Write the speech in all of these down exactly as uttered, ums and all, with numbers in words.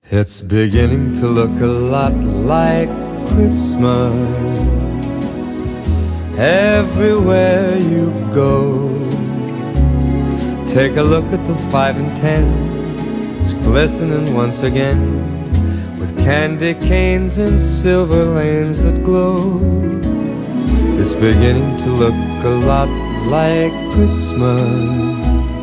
It's beginning to look a lot like Christmas everywhere you go. Take a look at the five and ten, it's glistening once again with candy canes and silver lanes that glow. It's beginning to look a lot like Christmas.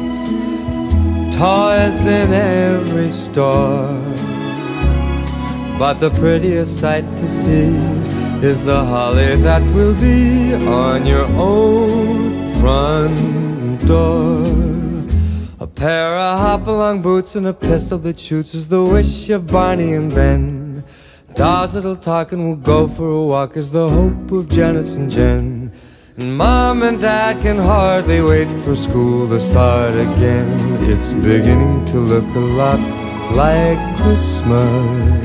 Toys in every store, but the prettiest sight to see is the holly that will be on your own front door. A pair of hop-along boots and a pistol that shoots is the wish of Barney and Ben. Dolls that'll talk and will go for a walk is the hope of Janice and Jen. And Mom and Dad can hardly wait for school to start again. It's beginning to look a lot like Christmas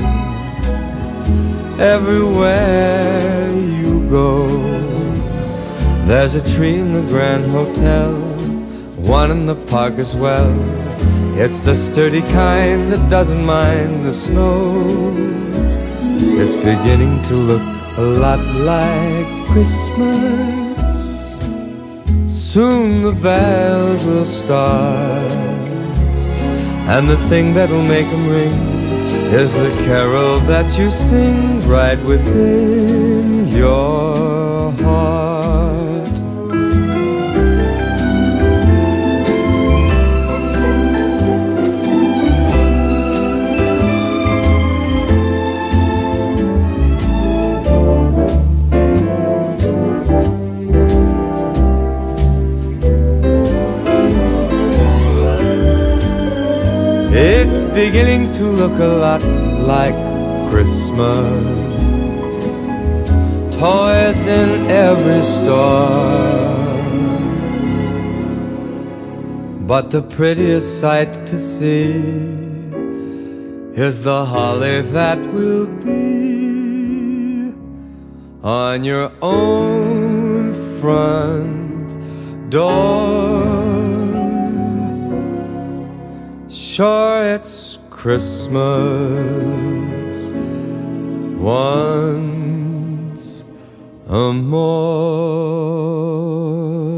everywhere you go. There's a tree in the Grand Hotel, one in the park as well. It's the sturdy kind that doesn't mind the snow. It's beginning to look a lot like Christmas. Soon the bells will start, and the thing that'll make them ring is the carol that you sing right within your heart. It's beginning to look a lot like Christmas. Toys in every store, but the prettiest sight to see is the holly that will be on your own front door. Sure, it's Christmas once a more.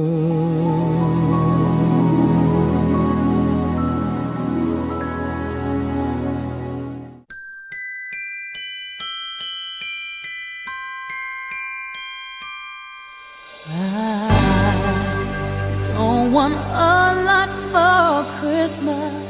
I don't want a lot for Christmas.